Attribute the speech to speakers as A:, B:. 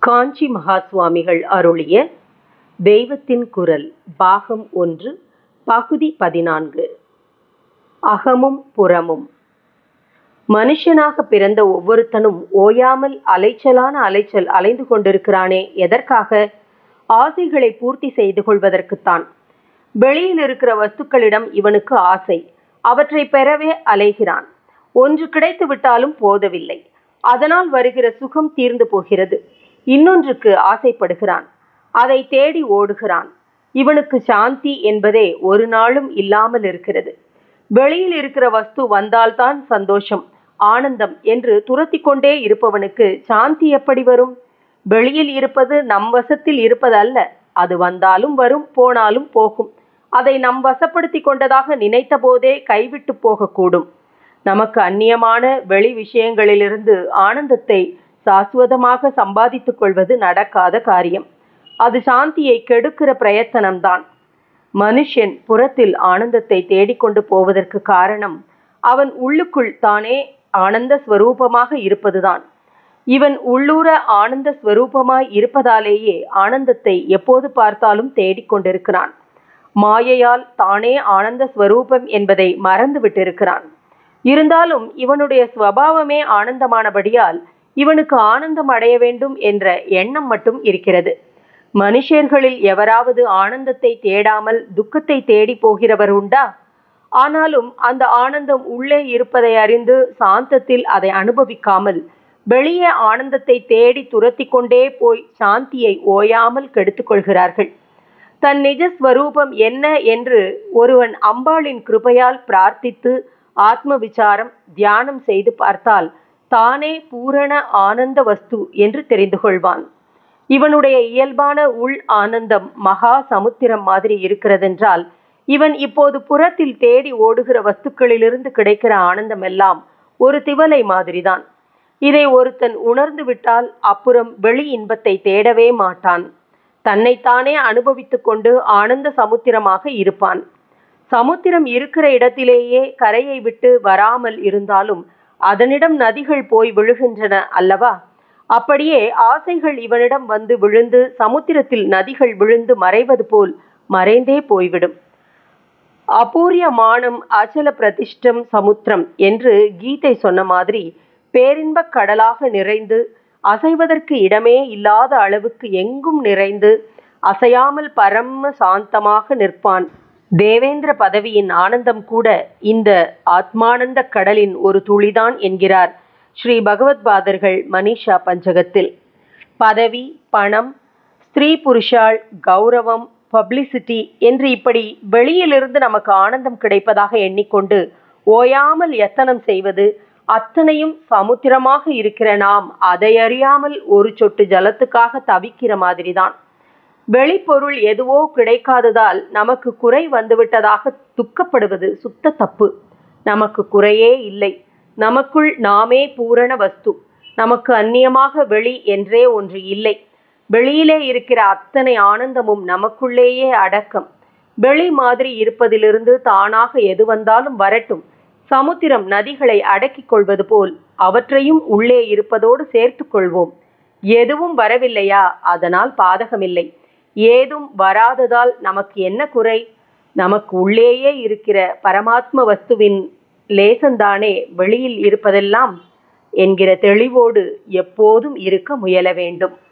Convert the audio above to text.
A: காஞ்சி மகா சுவாமிகள் அருளிய தெய்வத்தின் குரல் பாகம் 1 பகுதி 14. அகமும் புறமும். மனுஷனாக பிறந்த ஒவ்வொருத்தனும் ஓயாமல் அலைச்சல் அலைந்து கொண்டிருக்கிறானே, எதற்காக? ஆசைகளை பூர்த்தி செய்து கொள்வதற்குத்தான். வெளியில் இருக்கிற வஸ்துக்களிடம் இவனுக்கு ஆசை. அவற்றை பெறவே அலைகிறான். ஒன்று கிடைத்து விட்டாலும் போதவில்லை. அதனால் வருகிற சுகம் தீர்ந்து போகிறது. இன்னொன்றுக்கு ஆசைப்படுகிறான். அதை தேடி ஓடுகிறான். இவனுக்கு சாந்தி என்பதே ஒரு நாளும் இல்லாமல் இருக்கிறது. வெளியில் இருக்கிற வஸ்து வந்தால்தான் சந்தோஷம், ஆனந்தம் என்று துரத்தி கொண்டே இருப்பவனுக்கு சாந்தி எப்படி வரும்? வெளியில் இருப்பது நம் வசத்தில் இருப்பதல்ல. அது வந்தாலும் வரும், போனாலும் போகும். அதை நம் வசப்படுத்தி கொண்டதாக நினைத்த போதே கைவிட்டு போகக்கூடும். நமக்கு அந்நியமான வெளி விஷயங்களிலிருந்து ஆனந்தத்தை சாஸ்வதமாக சம்பாதித்துக் கொள்வது நடக்காத காரியம். அது சாந்தியை கெடுக்கிற பிரயத்தனம்தான். மனுஷன் புறத்தில் ஆனந்தத்தை தேடிக்கொண்டு போவதற்கு காரணம் அவன் உள்ளுக்குள் தானே ஆனந்த ஸ்வரூபமாக இருப்பதுதான். இவன் உள்ளூர ஆனந்த ஸ்வரூபமாய் இருப்பதாலேயே ஆனந்தத்தை எப்போது பார்த்தாலும் தேடிக்கொண்டிருக்கிறான். மாயையால் தானே ஆனந்த ஸ்வரூபம் என்பதை மறந்து விட்டிருக்கிறான். இருந்தாலும் இவனுடைய ஸ்வபாவமே ஆனந்தமானபடியால் இவனுக்கு ஆனந்தம் அடைய வேண்டும் என்ற எண்ணம் மட்டும் இருக்கிறது. மனுஷர்களில் எவராவது ஆனந்தத்தை தேடாமல் துக்கத்தை தேடி போகிறவர் உண்டா? ஆனாலும் அந்த ஆனந்தம் உள்ளே இருப்பதை அறிந்து சாந்தத்தில் அதை அனுபவிக்காமல் வெளியே ஆனந்தத்தை தேடி துரத்தி கொண்டே போய் சாந்தியை ஓயாமல் கெடுத்துக் கொள்கிறார்கள். தன் நிஜஸ்வரூபம் என்ன என்று ஒருவன் அம்பாளின் கிருபையால் பிரார்த்தித்து ஆத்ம விசாரம் தியானம் செய்து பார்த்தால் தானே பூரண ஆனந்த வஸ்து என்று தெரிந்து கொள்வான். இவனுடைய இயல்பான உள் ஆனந்தம் மகா சமுத்திரம் மாதிரி இருக்கிறதென்றால், இவன் இப்போது புறத்தில் தேடி ஓடுகிற வஸ்துக்களிலிருந்து கிடைக்கிற ஆனந்தம் எல்லாம் ஒரு திவலை மாதிரிதான். இதை ஒருத்தன் உணர்ந்து விட்டால் அப்புறம் வெளி இன்பத்தை தேடவே மாட்டான். தன்னைத்தானே அனுபவித்து கொண்டு ஆனந்த சமுத்திரமாக இருப்பான். சமுத்திரம் இருக்கிற இடத்திலேயே கரையை விட்டு வராமல் இருந்தாலும் அதனிடம் நதிகள் போய் விழுகின்றன அல்லவா? அப்படியே ஆசைகள் இவனிடம் வந்து விழுந்து சமுத்திரத்தில் நதிகள் விழுந்து மறைவது போல் மறைந்தே போய்விடும். அபூரியமானம் அச்சல பிரதிஷ்டம் சமுத்திரம் என்று கீதை சொன்ன மாதிரி பேரின்பக் கடலாக நிறைந்து அசைவதற்கு இடமே இல்லாத அளவுக்கு எங்கும் நிறைந்து அசையாமல் பரம சாந்தமாக நிற்பான். தேவேந்திர பதவியின் ஆனந்தம் கூட இந்த ஆத்மானந்த கடலின் ஒரு துளிதான் என்கிறார் ஸ்ரீ பகவத்பாதர்கள் மனிஷா பஞ்சகத்தில். பதவி, பணம், ஸ்திரீ புருஷால், கௌரவம், பப்ளிசிட்டி என்று இப்படி வெளியிலிருந்து நமக்கு ஆனந்தம் கிடைப்பதாக எண்ணிக்கொண்டு ஓயாமல் எத்தனம் செய்வது, அத்தனையும் சமுத்திரமாக இருக்கிற நாம் அதை அறியாமல் ஒரு சொட்டு ஜலத்துக்காக தவிக்கிற மாதிரிதான். வெளிப்பொருள் எதுவோ கிடைக்காததால் நமக்கு குறை வந்துவிட்டதாக துக்கப்படுவது சுத்த தப்பு. நமக்கு குறையே இல்லை. நமக்குள் நாமே பூரண வஸ்து. நமக்கு அந்நியமாக வெளி என்றே ஒன்று இல்லை. வெளியிலே இருக்கிற அத்தனை ஆனந்தமும் நமக்குள்ளேயே அடக்கம். வெளி மாதிரி இருப்பதிலிருந்து தானாக எது வந்தாலும் வரட்டும். சமுத்திரம் நதிகளை அடக்கிக் கொள்வது போல் அவற்றையும் உள்ளே இருப்பதோடு சேர்த்து கொள்வோம். எதுவும் வரவில்லையா, அதனால் பாதகமில்லை. ஏதும் வராததால் நமக்கு என்ன குறை? நமக்கு உள்ளேயே இருக்கிற பரமாத்ம வஸ்துவின் லேசந்தானே வெளியில் இருப்பதெல்லாம் என்கிற தெளிவோடு எப்போதும் இருக்க முயல வேண்டும்.